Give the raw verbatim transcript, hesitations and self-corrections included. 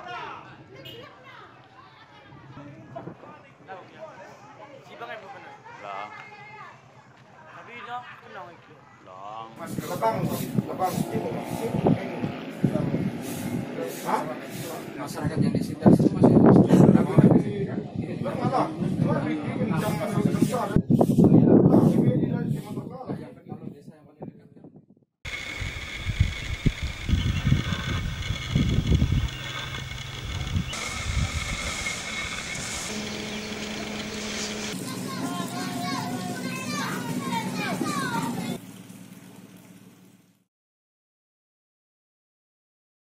Si Bang ibu benar. Lang. Tapi dah kenal itu. Lang. Lapang, lapang. Masyarakat yang di sekitar sini